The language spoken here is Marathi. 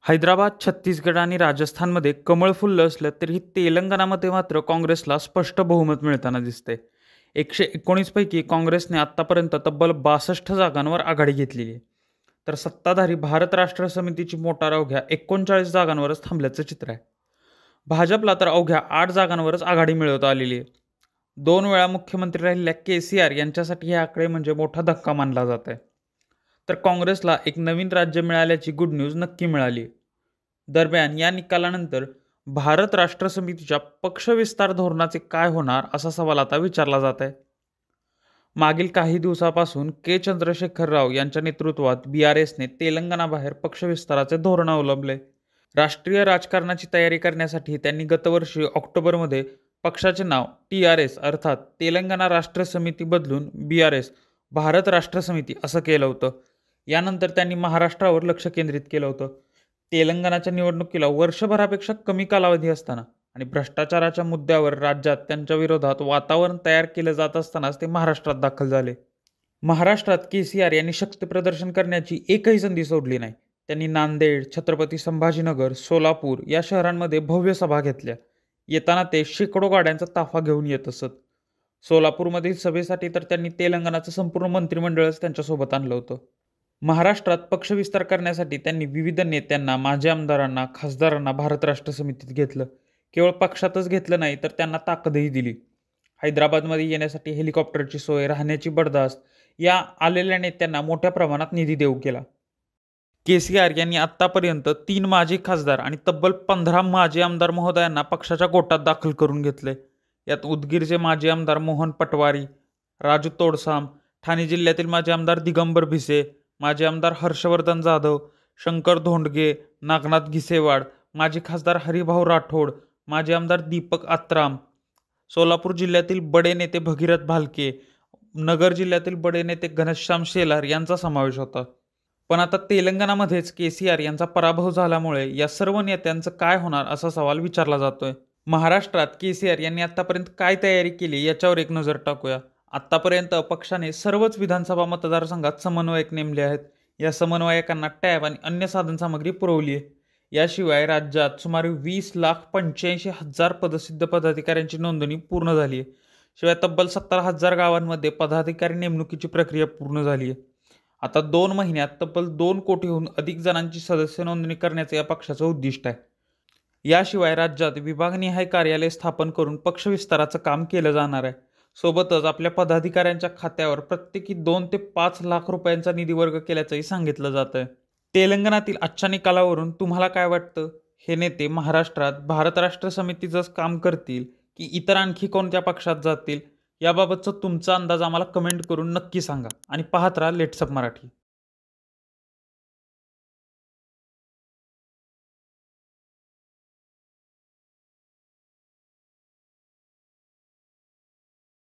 हैदराबाद, छत्तीसगड आणि राजस्थानमध्ये कमळ फुललं असलं तरीही तेलंगणामध्ये मात्र काँग्रेसला स्पष्ट बहुमत मिळताना दिसतंय. 119 पैकी काँग्रेसने आत्तापर्यंत तब्बल 62 जागांवर आघाडी घेतलेली आहे. तर सत्ताधारी भारत राष्ट्र समितीची मोटार अवघ्या 39 जागांवरच थांबल्याचं चित्र आहे. भाजपला तर अवघ्या 8 जागांवरच आघाडी मिळवता आलेली आहे. 2 वेळा मुख्यमंत्री राहिलेल्या केसीआर यांच्यासाठी हे आकडे म्हणजे मोठा धक्का मानला जात आहे. तर काँग्रेसला एक नवीन राज्य मिळाल्याची गुड न्यूज नक्की मिळाली. दरम्यान या निकालानंतर भारत राष्ट्र समितीच्या पक्षविस्तार धोरणाचे काय होणार असा सवाल आता विचारला जात आहे. मागील काही दिवसापासून के चंद्रशेखर राव यांच्या नेतृत्वात BRSने तेलंगणाबाहेर पक्षविस्ताराचे धोरण अवलंबले. राष्ट्रीय राजकारणाची तयारी करण्यासाठी त्यांनी गतवर्षी ऑक्टोबरमध्ये पक्षाचे नाव TRS अर्थात तेलंगणा राष्ट्र समिती बदलून BRS भारत राष्ट्र समिती असं केलं होतं. यानंतर त्यांनी महाराष्ट्रावर लक्ष केंद्रित केलं होतं. तेलंगणाच्या निवडणुकीला वर्षभरापेक्षा कमी कालावधी असताना आणि भ्रष्टाचाराच्या मुद्द्यावर राज्यात त्यांच्या विरोधात वातावरण तयार केलं जात असतानाच ते महाराष्ट्रात दाखल झाले. महाराष्ट्रात केसीआर यांनी शक्तीप्रदर्शन करण्याची एकही संधी सोडली नाही. त्यांनी नांदेड, छत्रपती संभाजीनगर, सोलापूर या शहरांमध्ये भव्य सभा घेतल्या. येताना ते शेकडो गाड्यांचा ताफा घेऊन येत असत. सोलापूरमधील सभेसाठी तर त्यांनी तेलंगणाचं संपूर्ण मंत्रिमंडळच त्यांच्यासोबत आणलं होतं. महाराष्ट्रात पक्षविस्तार करण्यासाठी त्यांनी विविध नेत्यांना, माजी आमदारांना, खासदारांना भारत राष्ट्र समितीत घेतलं. केवळ पक्षातच घेतलं नाही तर त्यांना ताकदही दिली. हैदराबादमध्ये येण्यासाठी हेलिकॉप्टरची सोय, राहण्याची बडदास्त या आलेल्या नेत्यांना मोठ्या प्रमाणात निधी देऊ केला. केसीआर यांनी आत्तापर्यंत 3 माजी खासदार आणि तब्बल 15 माजी आमदार महोदयांना पक्षाच्या गोटात दाखल करून घेतले. यात उदगीरचे माजी आमदार मोहन पटवारी, राजू तोडसाम, ठाणे जिल्ह्यातील माजी आमदार दिगंबर भिसे, माजी आमदार हर्षवर्धन जाधव, शंकर धोंडगे, नागनाथ घिसेवाड, माजी खासदार हरिभाऊ राठोड, माजी आमदार दीपक आत्राम, सोलापूर जिल्ह्यातील बडे नेते भगीरथ भालके, नगर जिल्ह्यातील बडे नेते घनश्याम शेलार यांचा समावेश होता. पण आता तेलंगणामध्येच केसीआर यांचा पराभव झाल्यामुळे या सर्व नेत्यांचं काय होणार असा सवाल विचारला जातोय. महाराष्ट्रात केसीआर यांनी आतापर्यंत काय तयारी केली याच्यावर एक नजर टाकूया. आत्तापर्यंत पक्षाने सर्वच विधानसभा मतदारसंघात समन्वयक नेमले आहेत. या समन्वयकांना टॅब आणि अन्य साधनसामग्री पुरवली आहे. याशिवाय राज्यात सुमारे 20,85,000 पदसिद्ध पदाधिकाऱ्यांची नोंदणी पूर्ण झाली आहे. शिवाय तब्बल 17,000 गावांमध्ये पदाधिकारी नेमणुकीची प्रक्रिया पूर्ण झाली आहे. आता 2 महिन्यात तब्बल 2 कोटीहून अधिक जणांची सदस्य नोंदणी करण्याचे या पक्षाचं उद्दिष्ट आहे. याशिवाय राज्यात विभागनिहाय कार्यालय स्थापन करून पक्षविस्ताराचं काम केलं जाणार आहे. सोबतच आपल्या पदाधिकाऱ्यांच्या खात्यावर प्रत्येकी 2 ते 5 लाख रुपयांचा निधी वर्ग केल्याचंही सांगितलं जात आहे. तेलंगणातील आजच्या निकालावरून तुम्हाला काय वाटतं? हे नेते महाराष्ट्रात भारत राष्ट्र समितीचंच काम करतील की इतर आणखी कोणत्या पक्षात जातील? याबाबतचा तुमचा अंदाज आम्हाला कमेंट करून नक्की सांगा आणि पाहत राहा लेट्सअप मराठी.